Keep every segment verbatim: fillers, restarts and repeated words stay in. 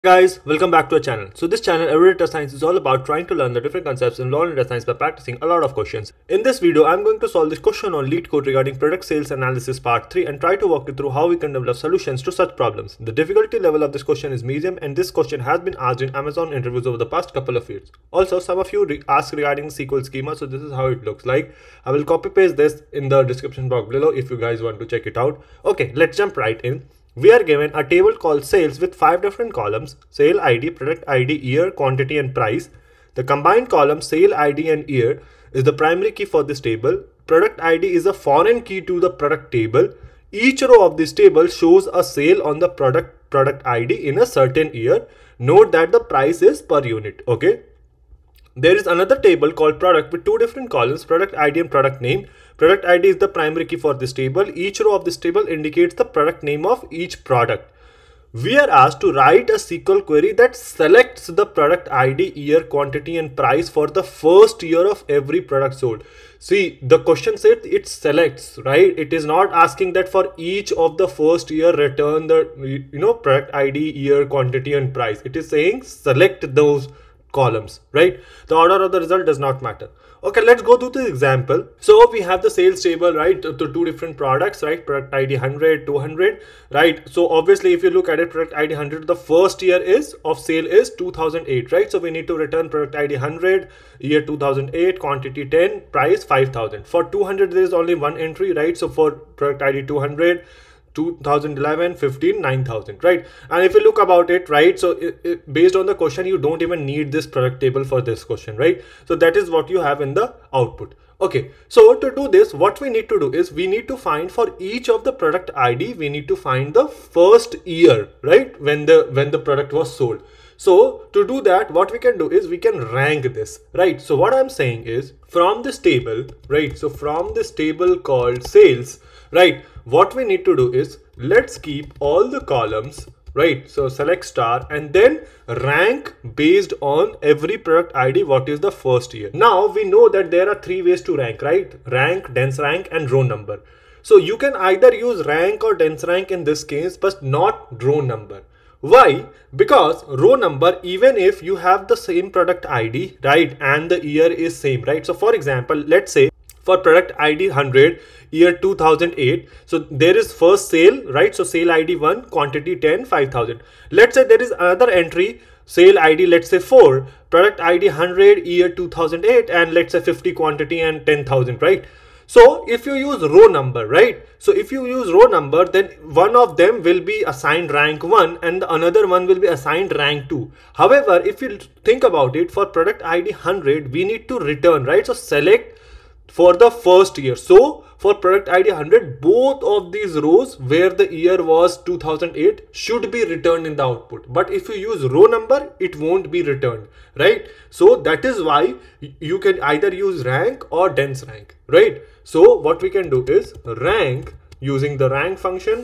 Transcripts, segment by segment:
Guys, welcome back to our channel. So this channel, Everyday Data Science, is all about trying to learn the different concepts involved in data science by practicing a lot of questions. In this video, I'm going to solve this question on LeetCode regarding product sales analysis part three and try to walk you through how we can develop solutions to such problems. The difficulty level of this question is medium, and this question has been asked in Amazon interviews over the past couple of years. Also, some of you re asked regarding S Q L schema, so this is how it looks like. I will copy paste this in the description box below if you guys want to check it out. Okay, let's jump right in. We are given a table called sales with five different columns: sale I D, product I D, year, quantity, and price. The combined column sale I D and year is the primary key for this table. Product I D is a foreign key to the product table. Each row of this table shows a sale on the product product I D in a certain year. Note that the price is per unit. Okay. There is another table called product with two different columns: product I D and product name. Product I D is the primary key for this table. Each row of this table indicates the product name of each product. We are asked to write a S Q L query that selects the product I D, year, quantity, and price for the first year of every product sold. See, the question said it selects, right? It is not asking that for each of the first year return the you know product I D, year, quantity, and price. It is saying select those columns, right? The order of the result does not matter. Okay, let's go through the example. So we have the sales table, right, to, to two different products, right? Product I D one hundred, two hundred, right? So obviously if you look at it, product I D one hundred, the first year is of sale is two thousand eight, right? So we need to return product I D one hundred, year two thousand eight, quantity ten, price five thousand. For two hundred there is only one entry, right? So for product I D two hundred, two thousand eleven, fifteen, nine thousand, right? And if you look about it, right, so it, it, based on the question, you don't even need this product table for this question, right? So that is what you have in the output. Okay, so to do this, what we need to do is we need to find for each of the product I D, we need to find the first year, right, when the when the product was sold. So to do that, what we can do is we can rank this, right? So what I'm saying is from this table, right? So from this table called sales, right? What we need to do is let's keep all the columns, right? So select star and then rank based on every product I D, what is the first year. Now we know that there are three ways to rank, right? Rank, dense rank, and row number. So you can either use rank or dense rank in this case, but not row number. Why? Because row number, even if you have the same product I D, right, and the year is same, right? So for example, let's say for product I D one hundred, year two thousand eight, so there is first sale, right? So sale I D one, quantity ten, five thousand. Let's say there is another entry, sale I D, let's say four, product I D one hundred, year two thousand eight, and let's say fifty quantity and ten thousand, right? So if you use row number, right? So if you use row number, then one of them will be assigned rank one and the another one will be assigned rank two. However, if you think about it, for product I D one hundred, we need to return, right? So select for the first year. So for product I D one hundred, both of these rows where the year was two thousand eight should be returned in the output. But if you use row number, it won't be returned, right? So that is why you can either use rank or dense rank, right? So what we can do is rank using the rank function.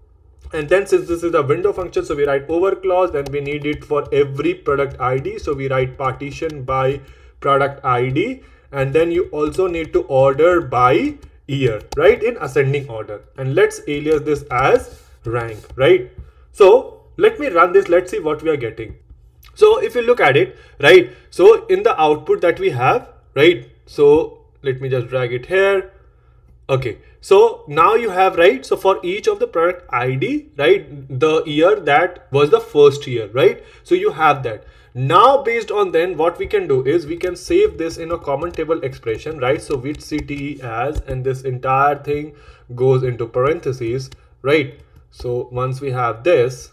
And then since this is a window function, so we write over clause, then we need it for every product I D. So we write partition by product I D. And then you also need to order by year, right, in ascending order. And let's alias this as rank, right? So let me run this. Let's see what we are getting. So if you look at it, right, so in the output that we have, right, so let me just drag it here. Okay, so now you have, right, so for each of the product I D, right, the year that was the first year, right? So you have that. Now based on then what we can do is we can save this in a common table expression, right? So with C T E as, and this entire thing goes into parentheses, right? So once we have this,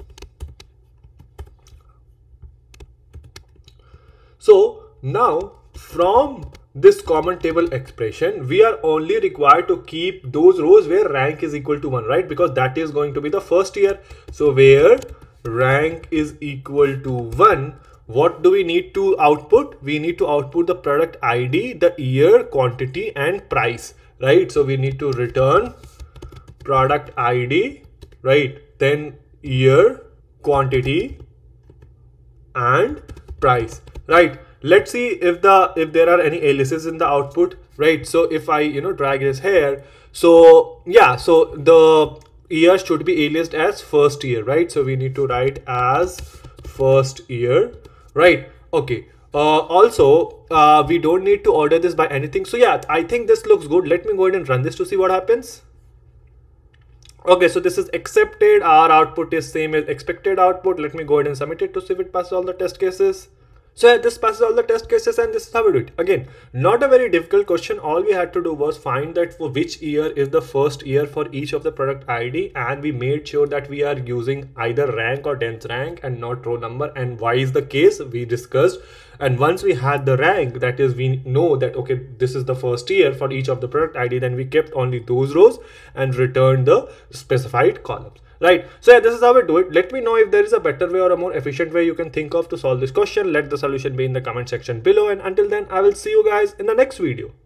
so now from this common table expression, we are only required to keep those rows where rank is equal to one, right? Because that is going to be the first year. So where rank is equal to one, what do we need to output? We need to output the product I D, the year, quantity, and price, right? So we need to return product I D, right, then year, quantity, and price, right? Let's see if the if there are any aliases in the output, right? So if I you know drag this here, so yeah, so the year should be aliased as first year, right? So we need to write as first year, right? Okay. Uh, also, uh, we don't need to order this by anything. So yeah, I think this looks good. Let me go ahead and run this to see what happens. Okay, so this is accepted. Our output is same as expected output. Let me go ahead and submit it to see if it passes all the test cases. So yeah, this passes all the test cases, and this is how we do it. Again, not a very difficult question. All we had to do was find that for which year is the first year for each of the product I D, and we made sure that we are using either rank or dense rank and not row number. And why is the case we discussed. And once we had the rank, that is, we know that okay, this is the first year for each of the product I D, then we kept only those rows and returned the specified columns. Right. So yeah, this is how we do it. Let me know if there is a better way or a more efficient way you can think of to solve this question. Let the solution be in the comment section below. And until then, I will see you guys in the next video.